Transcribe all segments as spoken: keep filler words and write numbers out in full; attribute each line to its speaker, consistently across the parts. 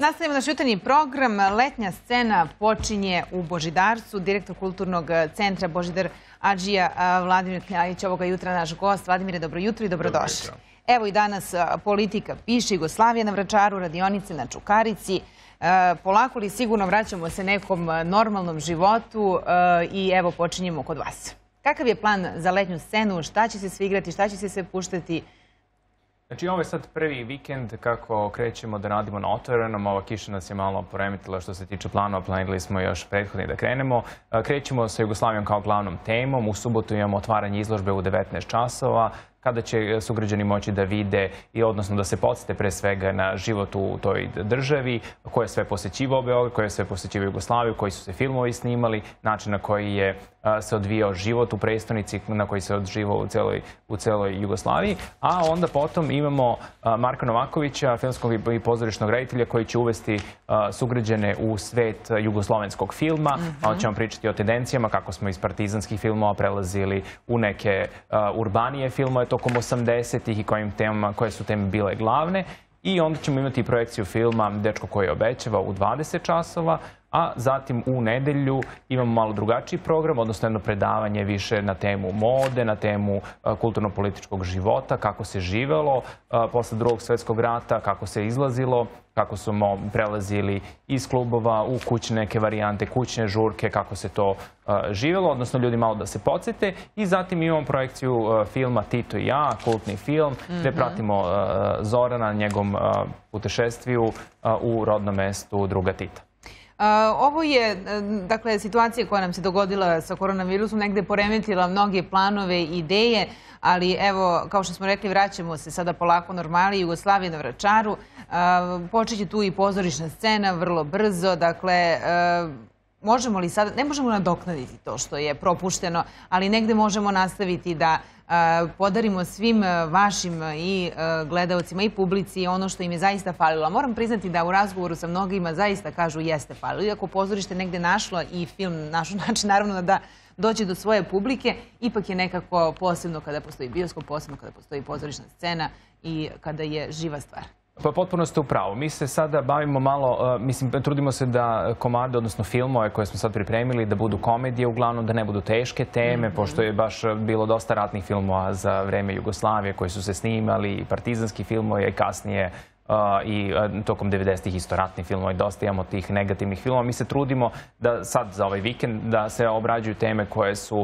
Speaker 1: Nastavljamo naš jutarnji program. Letnja scena počinje u Božidarcu. Direktor Kulturnog centra Božidar Adžija, Vladimir Knjalić, ovoga jutra naš gost. Vladimire, dobro jutro i dobrodošli. Evo i danas politika piše, Jugoslavija na Vračaru, radionice na Čukarici. Polako li sigurno vraćamo se nekom normalnom životu i evo počinjemo kod vas. Kakav je plan za letnju scenu? Šta će se sve igrati? Šta će se sve puštati?
Speaker 2: Znači, ovo je sad prvi vikend kako krećemo da radimo na otvorenom. Ova kiša nas je malo poremetila što se tiče planova. Planirali smo još prethodni da krenemo. Krećemo sa Jugoslavijom kao glavnom temom. U subotu imamo otvaranje izložbe u devetnaest časova, kada će sugrađani moći da vide i odnosno da se podsjete pre svega na život u toj državi, ko je sve posećivao Beograd, ko je sve posećivao Jugoslaviju, koji su se filmovi snimali, način na koji je se odvijao život u prestonici, na koji se odživao u celoj, u celoj Jugoslaviji. A onda potom imamo Marka Novakovića, filmskog i pozorišnog reditelja, koji će uvesti sugrađane u svet jugoslovenskog filma. Malo ćemo pričati o tendencijama, kako smo iz partizanskih filmova prelazili u neke urbanije filmove tokom osamdesetih i kojim temama, koje su teme bile glavne. I onda ćemo imati projekciju filma Dečko koji obećava u dvadeset časova, a zatim u nedelju imamo malo drugačiji program, odnosno jedno predavanje više na temu mode, na temu kulturno-političkog života, kako se živelo posle drugog svjetskog rata, kako se izlazilo, kako smo prelazili iz klubova u kućne neke varijante, kućne žurke, kako se to živelo, odnosno ljudi malo da se podsjete. I zatim imamo projekciju filma Tito i ja, kultni film, gde pratimo Zorana, njegovom putešestviju u rodnom mestu druga Tita.
Speaker 1: Ovo je, dakle, situacija koja nam se dogodila sa koronavirusom, negde poremetila mnoge planove i ideje, ali evo, kao što smo rekli, vraćamo se sada polako normali, Jugoslavije na Vračaru. Počeće tu i pozorišna scena vrlo brzo, dakle, možemo li sada, ne možemo nadoknaditi to što je propušteno, ali negde možemo nastaviti da podarimo svim vašim i gledalcima i publici ono što im je zaista falilo. Moram priznati da u razgovoru sa mnogima zaista kažu jeste falilo. Iako pozorište negde našlo i film našo način naravno da doći do svoje publike, ipak je nekako posebno kada postoji bioskop, posebno kada postoji pozorišna scena i kada je živa stvar.
Speaker 2: Pa potpuno ste u pravu. Mi se sada bavimo malo, mislim, trudimo se da komade, odnosno filmove koje smo sad pripremili, da budu komedije uglavnom, da ne budu teške teme, pošto je baš bilo dosta ratnih filmova za vreme Jugoslavije koji su se snimali, i partizanski filmovi, i kasnije i tokom devedesetih isto ratni filmovi, dosta imamo tih negativnih filmova. Mi se trudimo da sad za ovaj vikend da se obrađuju teme koje su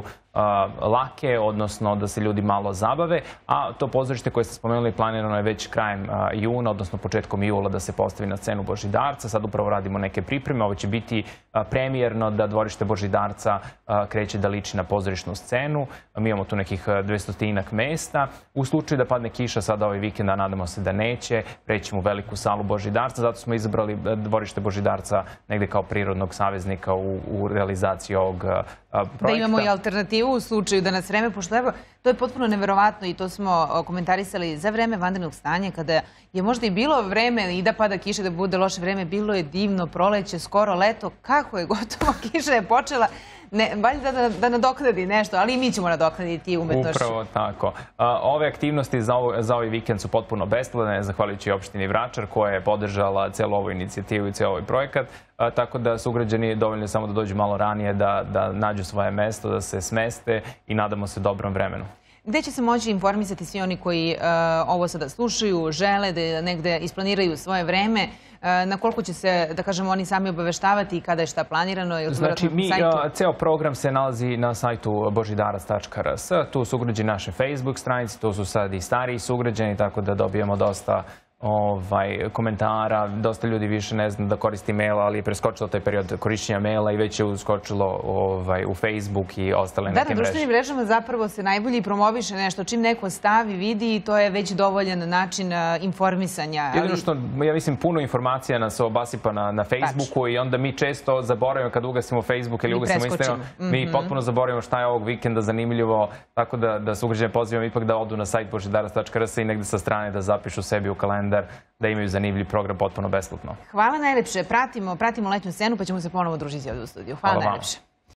Speaker 2: lake, odnosno da se ljudi malo zabave, a to pozorište koje ste spomenuli planirano je već krajem juna, odnosno početkom jula da se postavi na scenu Božidarca. Sad upravo radimo neke pripreme, ovo će biti premijerno da dvorište Božidarca kreće da liči na pozorišnu scenu. Mi imamo tu nekih dvestotinak mesta. U slučaju da padne kiša sada ovaj vikend, a nadamo se da neće, prećemo u veliku salu Božidarca, zato smo izabrali dvorište Božidarca negde kao prirodnog saveznika u, u realizaciji ovog projekta.
Speaker 1: Da imamo i alternativu u slučaju da nas vreme, pošto evo, to je potpuno neverovatno i to smo komentarisali za vreme vanrednog stanja, kada je možda i bilo vreme i da pada kiša, da bude loše vreme, bilo je divno proleće, skoro leto, kako je gotovo, kiša je počela, valjda da nadoknadi nešto, ali i mi ćemo nadoknaditi umetnošću.
Speaker 2: Upravo tako. Ove aktivnosti za ovaj vikend su potpuno besplatne, zahvaljujući opštini Vračar koja je podržala celu ovu inicijativu i ceo ovaj projekat, tako da su ugrađeni dovoljno samo da dođu malo ranije, da nađu svoje mesto, da se smeste i nadamo se dobrom vremenu.
Speaker 1: Gde će se moći informisati svi oni koji ovo sada slušaju, žele da negde isplaniraju svoje vreme, na koliko će se, da kažemo, oni sami obaveštavati i kada je šta planirano?
Speaker 2: Znači, mi, ceo program se nalazi na sajtu božidarac tačka r s, tu su ugrađeni naše Facebook stranice, tu su sad i stariji sugrađani, tako da dobijemo dosta komentara, dosta ljudi više ne zna da koristi maila, ali je preskočilo taj period korišćenja maila i već je uskočilo u Facebook i ostale neke mreže.
Speaker 1: Da, na društvenim mrežama zapravo se najbolje promoviše nešto. Čim neko stavi, vidi i to je već dovoljan način informisanja.
Speaker 2: Jedino što, ja mislim, puno informacija nas obasipa na Facebooku i onda mi često zaboravimo kad ugasimo Facebook ili ugasimo Instagram, mi potpuno zaboravimo šta je ovog vikenda zanimljivo, tako da se ugrađene pozivamo ipak da odu na sajt božidarac tačka r s i negde sa strane da zapišu sebi u kalendar da imaju zanimljiv program potpuno besplatno.
Speaker 1: Hvala najlepše. Pratimo letnju scenu pa ćemo se ponovo družiti ovdje u studiju. Hvala najlepše.